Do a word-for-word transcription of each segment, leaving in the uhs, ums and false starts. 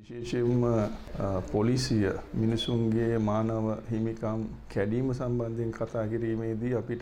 විශේෂයෙන්ම පොලිසිය මිනිසුන්ගේ මානව හිමිකම් කැඩීම සම්බන්ධයෙන් කතා කිරීමේදී අපිට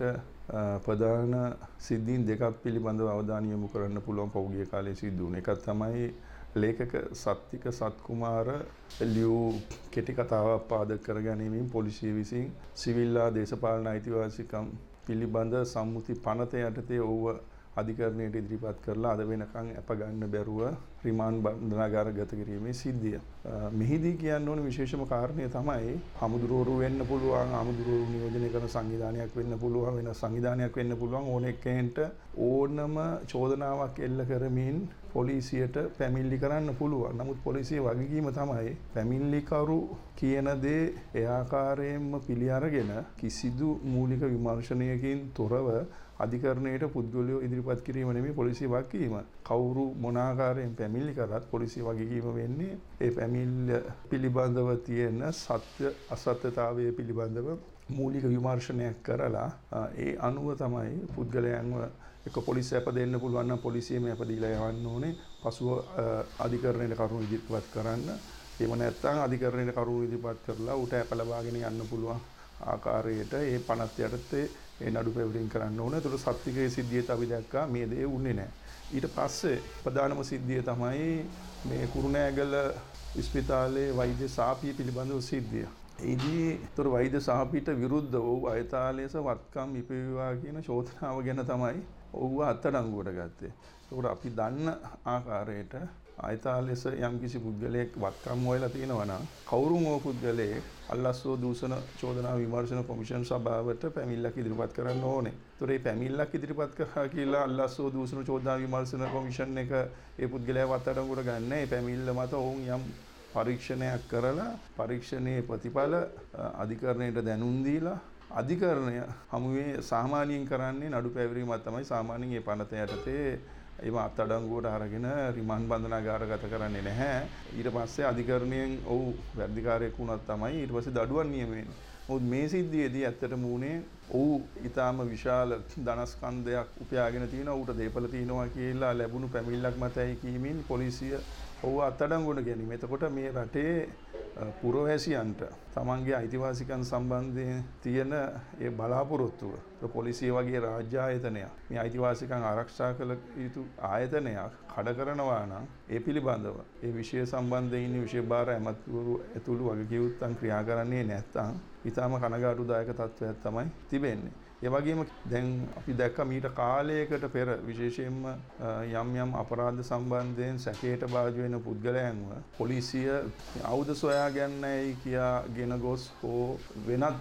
ප්‍රධාන සිද්ධීන් දෙකක් පිළිබඳව අවධානය යොමු කරන්න පුළුවන් පෞද්ගලික කාලයේ සිද්ධ වුණ. එකක් තමයි ලේඛක සත්තික සත්කුමාර ලියූ කෙටි කතාවක් පාදක කරගැනීමෙන් පොලිසිය විසින් සිවිල් හා දේශපාලන අයිතිවාසිකම් පිළිබඳ සම්මුති පනත යටතේ ඔවුව අධිකරණයට ඉදිරිපත් කරලා අද වෙනකන් අප ගන්න බැරුව රිමාන්ඩ් බන්ධනාගාරගත කිරීමේ සිද්ධිය. මෙහිදී කියන්න ඕන විශේෂම කාරණය තමයි හමුදුරුවරු වෙන්න පුළුවන්, හමුදුරුවරු නියෝජනය කරන සංවිධානයක් වෙන්න පුළුවන්, වෙන සංවිධානයක් වෙන්න පුළුවන් ඕන එක්කෙනෙක්ට ඕනම චෝදනාවක් එල්ල කරමින් පොලිසියට පැමිණිලි කරන්න පුළුවන්. නමුත් පොලිසිය වගකීම තමයි පැමිණිලිකරු කියන දේ ඒ ආකාරයෙන්ම පිළි අරගෙන කිසිදු මූලික විමර්ශනයකින් තොරව අධිකරණයට පුද්ගලයෝ ඉදිරිපත් කිරීම නෙමෙයි පොලිසිය වගකීම. කවුරු මොන ආකාරයෙන් පැමිණිලි කරත් පොලිසිය වගකීම වෙන්නේ ඒ පැමිණිල්ල පිළිබඳව තියෙන සත්‍ය අසත්‍යතාවය පිළිබඳව මූලික විමර්ශනයක් කරලා ඒ අනුව තමයි පුද්ගලයන්ව එක පොලිසිය අප දෙන්න පුළුවන් නම් පොලිසියම අප දීලා යවන්න ඕනේ. පසුව අධිකරණයට කරුණු ඉදිරිපත් කරන්න. එහෙම නැත්නම් අධිකරණයට කරුණු ඉදිරිපත් කරලා උට අප ලබාගෙන යන්න පුළුවන් ආකාරයට ඒ පනත් යටතේ ඒ නඩු පැවරීම් කරන්න ඕනේ. ඒතර සත්‍තිකයේ සිද්ධියට අපි දැක්කා මේ දේ වුණේ නැහැ. ඊට පස්සේ ප්‍රධානම සිද්ධිය තමයි මේ කුරුණෑගල ස්පිතාලයේ වෛද්‍ය සාපිය පිළිබඳව සිද්ධිය. ඒදී ඒතර වෛද්‍ය සාපියට විරුද්ධ වූ අයථා ලෙස වත්කම් ඉපෙව්වා කියන චෝදනාව ගැන තමයි ඔව්ව අත්අඩංගුවට ගත්තේ. ඒකට අපි දන්න ආකාරයට අයථා ලෙස යම්කිසි පුද්ගලයෙක් වත්කම් හොයලා තියෙනවා නම් කවුරුම ඕ පුද්ගලයෙක් අල්ලස්සෝ දූෂණ චෝදනා විමර්ශන කොමිෂන් සභාවට පැමිණිල්ලක් ඉදිරිපත් කරන්න ඕනේ. ඒතර මේ පැමිණිල්ලක් ඉදිරිපත් කරා කියලා අල්ලස්සෝ දූෂණ චෝදනා විමර්ශන කොමිෂන් එක ඒ පුද්ගලයාව අත්අඩංගුවට ගන්න. ඒ පැමිණිල්ල මත ඔවුන් යම් පරීක්ෂණයක් කරලා පරීක්ෂණයේ ප්‍රතිඵල අධිකරණයට දැනුම් දීලා අධිකරණය හමුවේ සාමාන්‍යයෙන් කරන්නේ නඩු පැවරීමක් තමයි. සාමාන්‍යයෙන් මේ පනත යටතේ ඒව අත්අඩංගුවට අරගෙන රිමාන්ඩ් බන්ධනාගාරගත කරන්නේ නැහැ. ඊට පස්සේ අධිකරණයෙන් ඔව් වැඩිකාරයෙක් වුණත් තමයි ඊට පස්සේ දඩුවම් නියම වෙන්නේ. මොකද මේ සිද්ධියේදී ඇත්තටම උනේ ඔව් ඊටාම විශාල ධනස්කන්ධයක් උපයාගෙන තියෙනවා. ඌට දේපල තියෙනවා කියලා ලැබුණු පැමිණිල්ලක් මතයි කීමින් පොලිසිය ඔව් අත්අඩංගුවට ගැනීම. එතකොට මේ රටේ පුරවැසියන්ට තමන්ගේ අයිතිවාසිකම් සම්බන්ධයෙන් තියෙන ඒ බලාපොරොත්තුව පොලිසිය වගේ රාජ්‍ය ආයතනයක් මේ අයිතිවාසිකම් ආරක්ෂා කළ යුතු ආයතනයක් කඩ කරනවා නම් ඒ පිළිබඳව ඒ විෂය සම්බන්ධයෙන් ඉන්න විෂය භාර ඇමතිවරු ඇතුළු වගකීම් ක්‍රියා කරන්නේ නැත්නම් ඊටම කනගාටුදායක තත්ත්වයක් තමයි තිබෙන්නේ. ඒ වගේම දැන් අපි දැක්කා මීට කාලයකට පෙර විශේෂයෙන්ම යම් යම් අපරාධ සම්බන්ධයෙන් සැකයට භාජ වෙන පුද්ගලයන්ව පොලිසිය ආයුධ සොයා ගන්නයි කියාගෙන ගොස් හෝ වෙනත්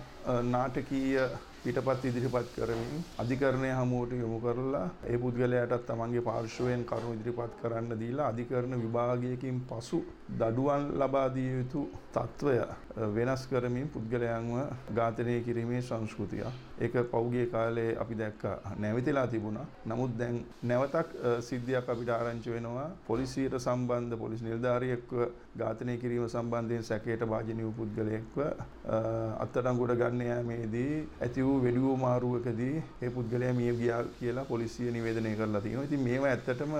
නාටකීය පිටපත් ඉදිරිපත් කරමින් අධිකරණය හමුවට යොමු කරලා ඒ පුද්ගලයාටත් තමන්ගේ පාර්ශවයෙන් කරුණු ඉදිරිපත් කරන්න දීලා අධිකරණ විභාගයකින් පසු දඩුවම් ලබා දිය යුතු තත්වය වෙනස් කරමින් පුද්ගලයන්ව ඝාතනය කිරීමේ සංස්කෘතිය ඒක පෞද්ගලික කාලේ අපි දැක්කා නැවතිලා තිබුණා. නමුත් දැන් නැවතක් සිද්ධියක් අපිට ආරංචි වෙනවා. පොලිසියට සම්බන්ධ පොලිස් නිලධාරියෙක්ව ඝාතනය කිරීම සම්බන්ධයෙන් සැකයට භාජනීය වූ පුද්ගලයෙක්ව අත්අඩංගුවට ගන්න යාමේදී ඇති වූ වෙඩිවෝ මාරුවකදී ඒ පුද්ගලයා මිය ගියා කියලා පොලිසිය නිවේදනය කරලා තියෙනවා. ඉතින් මේවා ඇත්තටම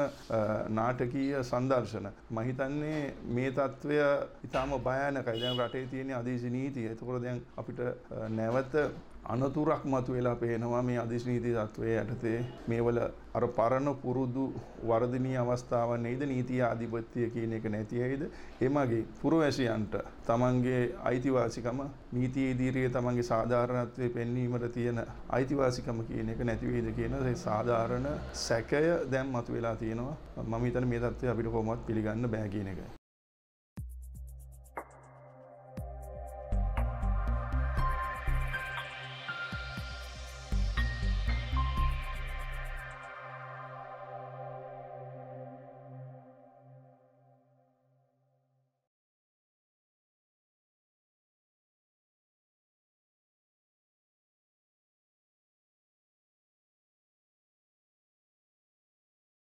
නාටකීය සංදර්ශන. මම හිතන්නේ මේ තත්වය ඊටාම භයානකයි. දැන් රටේ තියෙන අධිශ නීතිය. ඒකෝර දැන් අපිට නැවත අනතුරක් මතුවලා පේනවා මේ අධිශ නීති තත්වයේ යටතේ මේවල අර පරණ පුරුදු වර්ධනීය අවස්ථාවක් නේද නීතිය ආධිපත්‍ය කියන එක නැති ඇයිද? එමගේ පුරවැසියන්ට තමන්ගේ අයිතිවාසිකම නීතිය ඉදිරියේ තමන්ගේ සාධාරණත්වයේ පෙන්වීමට තියෙන අයිතිවාසිකම කියන එක නැති වෙයිද කියන ඒ සාධාරණ සැකය දැන් මතුවලා තියෙනවා. මම හිතන්නේ මේ තත්ත්වය අපිට කොහොමවත් පිළිගන්න බෑ කියන එකයි.